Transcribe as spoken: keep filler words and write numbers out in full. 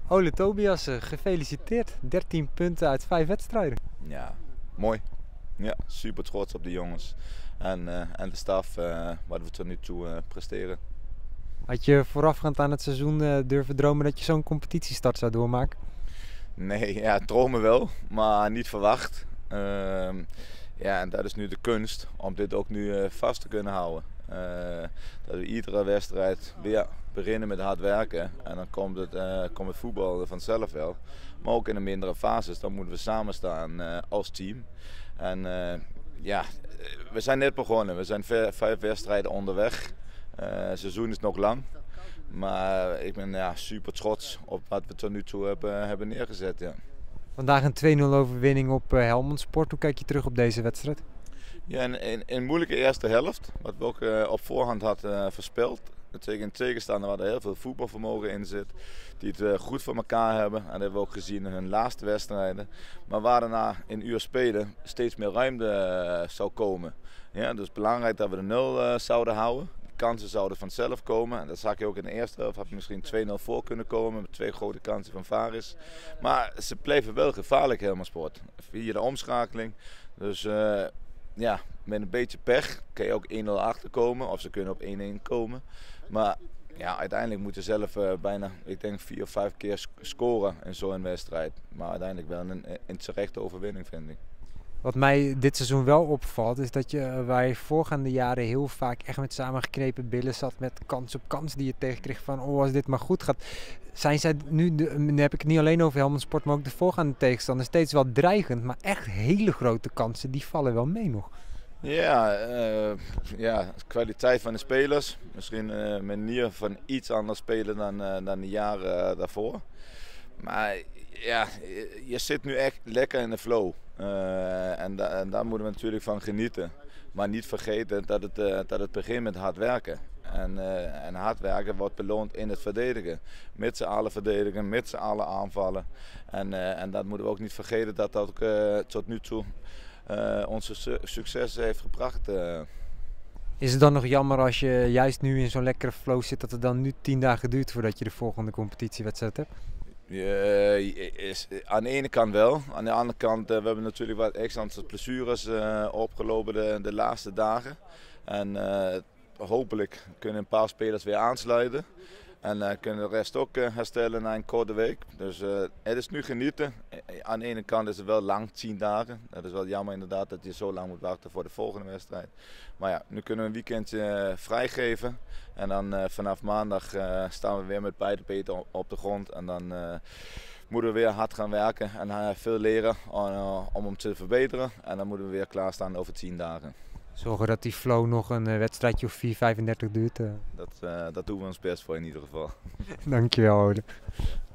Ole Tobiasse, gefeliciteerd. dertien punten uit vijf wedstrijden. Ja, mooi. Ja, super trots op de jongens en, uh, en de staf uh, wat we tot nu toe uh, presteren. Had je voorafgaand aan het seizoen uh, durven dromen dat je zo'n competitiestart zou doormaken? Nee, ja, dromen wel, maar niet verwacht. Uh, ja, en dat is nu de kunst om dit ook nu uh, vast te kunnen houden. Uh, dat we iedere wedstrijd weer beginnen met hard werken en dan komt het, uh, komt het voetbal vanzelf wel. Maar ook in de mindere fases, dan moeten we samen staan uh, als team. En uh, ja, we zijn net begonnen, we zijn vijf wedstrijden onderweg. Uh, het seizoen is nog lang, maar ik ben ja, super trots op wat we tot nu toe hebben, hebben neergezet. Ja. Vandaag een twee nul overwinning op uh, Helmond Sport. Hoe kijk je terug op deze wedstrijd? Ja, in een moeilijke eerste helft, wat we ook uh, op voorhand hadden uh, voorspeld. Tegen een tegenstander waar er heel veel voetbalvermogen in zit, die het uh, goed voor elkaar hebben. En dat hebben we ook gezien in hun laatste wedstrijden. Maar waar daarna in uur spelen steeds meer ruimte uh, zou komen. Ja, dus belangrijk dat we de nul uh, zouden houden. De kansen zouden vanzelf komen. En dat zag je ook in de eerste helft. Had misschien twee nul voor kunnen komen met twee grote kansen van Varis. Maar ze bleven wel gevaarlijk, Helmond Sport. Via de omschakeling. Dus uh, ja, met een beetje pech kan je ook één nul achterkomen. Of ze kunnen op één één komen. Maar ja, uiteindelijk moet je zelf uh, bijna, ik denk, vier of vijf keer scoren in zo'n wedstrijd. Maar uiteindelijk wel een, een terechte overwinning, vind ik. Wat mij dit seizoen wel opvalt, is dat je waar je voorgaande jaren heel vaak echt met samengeknepen billen zat met kans op kans die je tegenkreeg van oh, als dit maar goed gaat. Zijn zij nu, de, nu heb ik het niet alleen over Helmond Sport, maar ook de voorgaande tegenstanders steeds wel dreigend. Maar echt hele grote kansen, die vallen wel mee nog. Ja, uh, ja, kwaliteit van de spelers. Misschien een uh, manier van iets anders spelen dan, uh, dan de jaren uh, daarvoor. Maar ja, je zit nu echt lekker in de flow. Uh, en, da en daar moeten we natuurlijk van genieten. Maar niet vergeten dat het, uh, dat het begint met hard werken. En, uh, en hard werken wordt beloond in het verdedigen. Met z'n allen verdedigen, met z'n allen aanvallen. En, uh, en dat moeten we ook niet vergeten dat dat ook uh, tot nu toe uh, onze su succes heeft gebracht. Uh. Is het dan nog jammer als je juist nu in zo'n lekkere flow zit dat het dan nu tien dagen duurt voordat je de volgende competitiewedstrijd hebt? Uh, is, aan de ene kant wel. Aan de andere kant, uh, we hebben natuurlijk wat extra blessures uh, opgelopen de, de laatste dagen. En uh, hopelijk kunnen een paar spelers weer aansluiten. En uh, kunnen de rest ook uh, herstellen na een korte week. Dus uh, het is nu genieten. Aan de ene kant is het wel lang, tien dagen. Dat is wel jammer inderdaad dat je zo lang moet wachten voor de volgende wedstrijd. Maar ja, nu kunnen we een weekendje uh, vrijgeven. En dan uh, vanaf maandag uh, staan we weer met beide benen op de grond. En dan uh, moeten we weer hard gaan werken en uh, veel leren om, uh, om hem te verbeteren. En dan moeten we weer klaarstaan over tien dagen. Zorgen dat die flow nog een uh, wedstrijdje of vier vijfendertig duurt. Uh. Dat, uh, dat doen we ons best voor in ieder geval. Dankjewel, Ole.